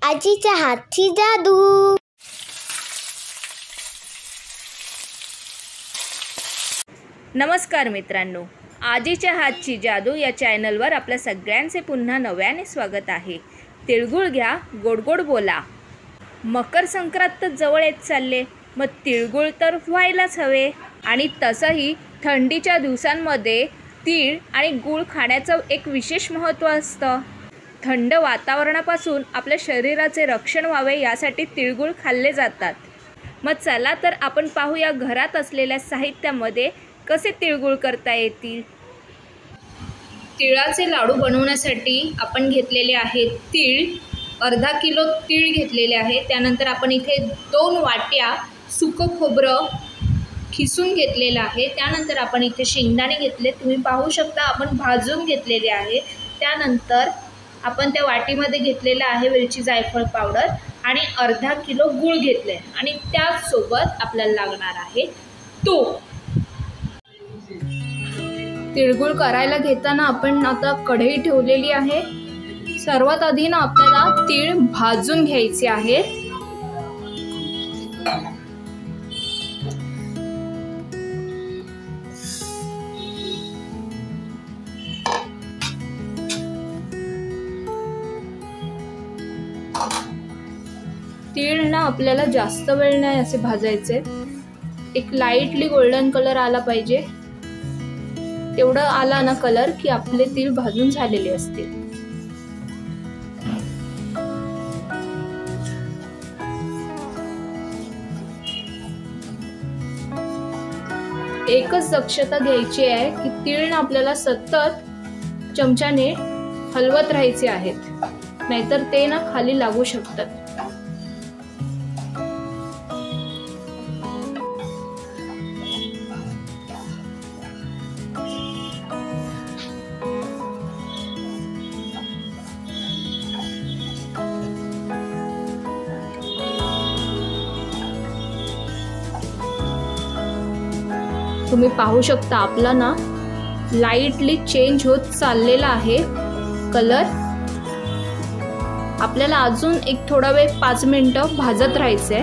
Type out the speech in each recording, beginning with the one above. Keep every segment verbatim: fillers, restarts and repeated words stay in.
आजीच्या हातची जादू। नमस्कार मित्रांनो, आजीच्या हातची जादू या चॅनलवर आपल्या सगळ्यांचे पुन्हा नव्याने स्वागत आहे। तिळगुळ घ्या, गोड गोड बोला। मकर संक्रांत जवळ येत चालले, मग तिळगुळ तर व्हायलाच हवे। आणि तसंही थंडीच्या दिवसांमध्ये तीळ आणि गूळ खाण्याचं एक विशेष महत्त्व असतं। थंड वातावरणापासून आपल्या शरीराचे रक्षण व्हावे यासाठी तिळगुळ खाल्ले जातात। मग चला तर आपण पाहूया घरात असलेल्या साहित्यामध्ये कसे तिळगुळ करता येतील। तिळाचे लाडू बनवण्यासाठी आपण घेतलेले आहेत तीळ, अर्धा किलो तीळ घेतलेले आहे। त्यानंतर आपण इथे दोन वाट्या सुकं खोबरं खिसून घेतलेलं आहे। त्यानंतर आपण इथे शेंगदाणे घेतले, तुम्ही पाहू शकता आपण भाजून घेतलेले आहे। त्यानंतर आपण त्या वाटीमध्ये घेतलेलं आहे वेलची जायफळ पावडर आणि अर्धा किलो गूळ घेतले आणि त्याचसोबत आपल्याला लागणार आहे तूप। तिळगुळ करायला घेताना आपण आता कढई ठेवलेली आहे। सर्वात आधी ना आपल्याला तीळ भाजून घ्यायचे आहेत। तीळ ना आपल्याला जास्त वेळ नाही असे भाजायचे, एक लाईटली गोल्डन कलर आला पाहिजे। तेवढं आला ना कलर की आपले तीळ भाजून झालेले असतील। एकच दक्षता घ्यायची आहे की तीळ ना आपल्याला सतत चमच्याने हलवत राहायचे आहेत, नाहीतर ते ना खाली लागू शकतात। तुम्ही पाहू शकता आपला ना लाईटली चेंज होत चाललेला आहे कलर। आपल्याला अजून एक थोडा वेळ पाच मिनिटं भाजत राहायचंय।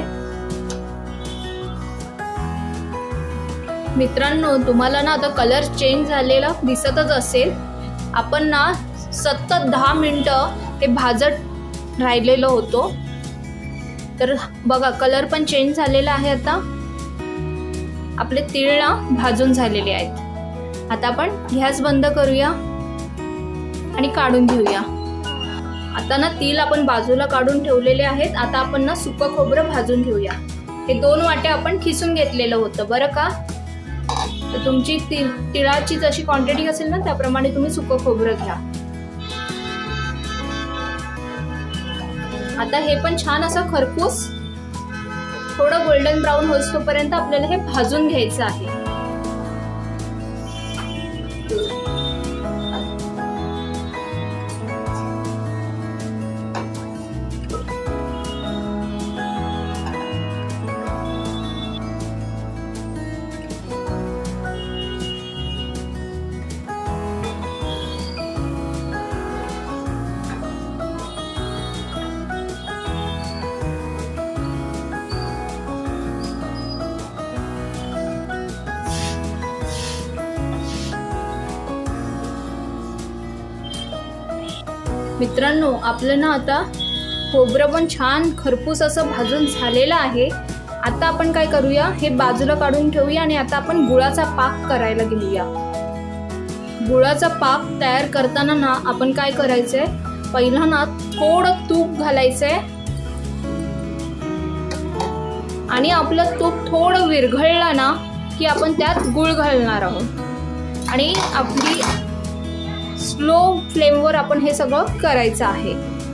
मित्रांनो, तुम्हाला ना आता कलर चेंज झालेला दिसतच असेल। आपण ना सतत दहा मिनिटं ते भाजत राहिलेलो होतो, तर बघा कलर पण चेंज झालेला आहे। आता आपले तीळ ना भाजून झालेले आहेत। आता आपण गॅस बंद करूया आणि काढून घेऊया। आता ना तीळ आपण बाजूला काढून ठेवलेले आहेत। आता आपण ना सुकं खोबरं भाजून घेऊया। हे दोन वाट्या आपण खिसून घेतलेलं होतं बरं का। तर तुमची ती तिळाची जशी क्वांटिटी असेल ना त्याप्रमाणे तुम्ही सुकं खोबरं घ्या। आता हे पण छान असं खरपूस थोडं गोल्डन ब्राऊन होईपर्यंत आपल्याला हे भाजून घ्यायचं आहे। मित्रांनो, आपलं ना आता खोबरं पण छान खरपूस असं भाजून झालेलं आहे। आता आपण काय करूया, हे बाजूला काढून ठेवूया आणि आता आपण गुळाचा पाक करायला घेऊया। गुळाचा पाक तयार करताना ना आपण काय करायचंय, पहिला ना थोडं तूप घालायचंय आणि आपलं तूप थोडं विरघळलं ना की आपण त्यात गुळ घालणार आहोत आणि आपली स्लो फ्लेमवर आपण हे सगळं करायचं आहे।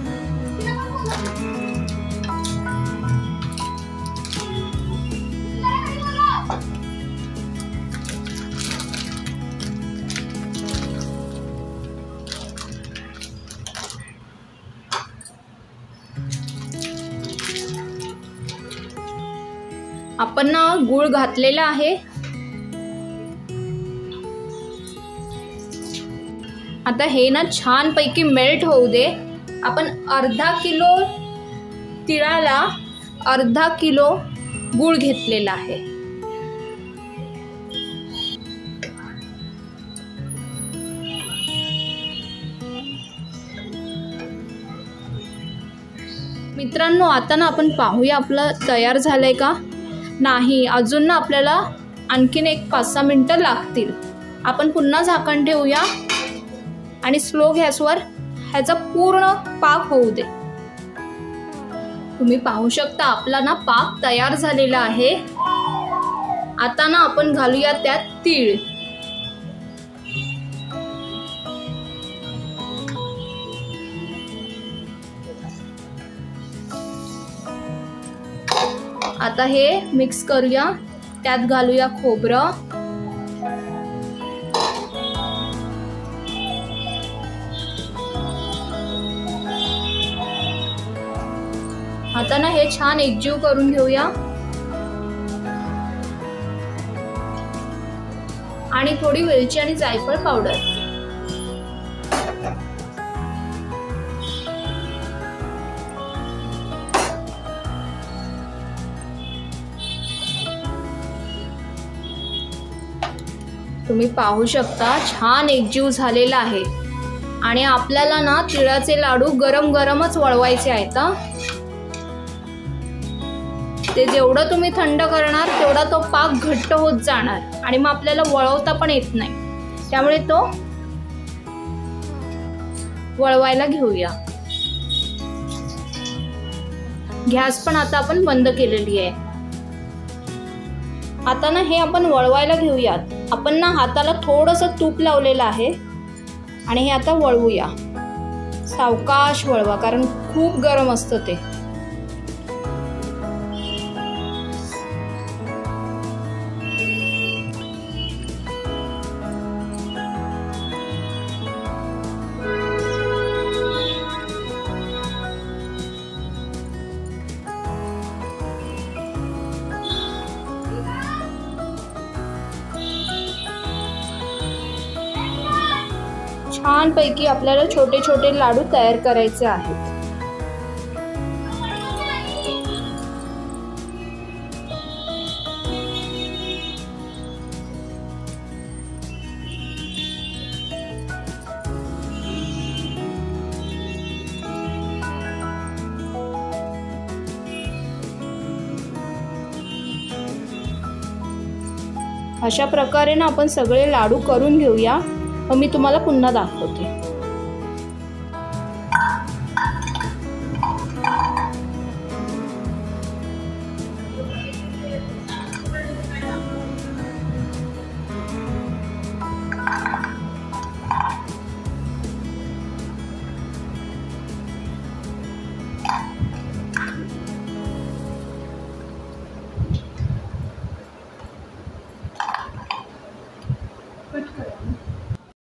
आपण ना गूळ घातलेला आहे। आता हे ना छान पैकी मेल्ट होऊ दे। आपण अर्धा किलो तिळाला अर्धा किलो गूळ घेतलेला आहे. मित्रांनो, आता ना आपण पाहूया आपलं तयार झालंय का नाही. अजून ना आपल्याला आणखीन एक पाच सहा मिनटं लागतील. आपण पुन्हा झाकण ठेवूया आणि स्लो गॅसवर ह्याचा पूर्ण पाक होऊ दे. तुम्ही पाहू शकता आपला ना पाक तयार झालेला आहे. आता ना आपण घालूया त्यात तीळ. आता हे मिक्स करूया. त्यात घालूया खोबरं. आता ना हे छान एकजीव करून घेऊया आणि थोडी वेलची आणि जायफळ पावडर. तुम्ही पाहू शकता छान एकजीव झालेला आहे. आणि आपल्याला ना तिळाचे लाडू गरम गरमच वळवायचे आहेत. ते जेवढं तुम्ही थंड करणार तेवढा तो पाक घट्ट होत जाणार आणि मग आपल्याला वळवता पण येत नाही. त्यामुळे तो वळवायला घेऊया. गॅस पण आता आपण बंद केलेली आहे. आता ना हे आपण वळवायला घेऊयात. आपण ना हाताला थोडंसं तूप लावलेलं आहे आणि हे आता वळवूया. सावकाश वळवा कारण खूप गरम असतं ते. छानपैकी आपल्याला छोटे छोटे लाडू तयार करायचे आहेत. अशा प्रकारे ना आपण सगळे लाडू करून घेऊया. मग मी तुम्हाला पुन्हा दाखवते.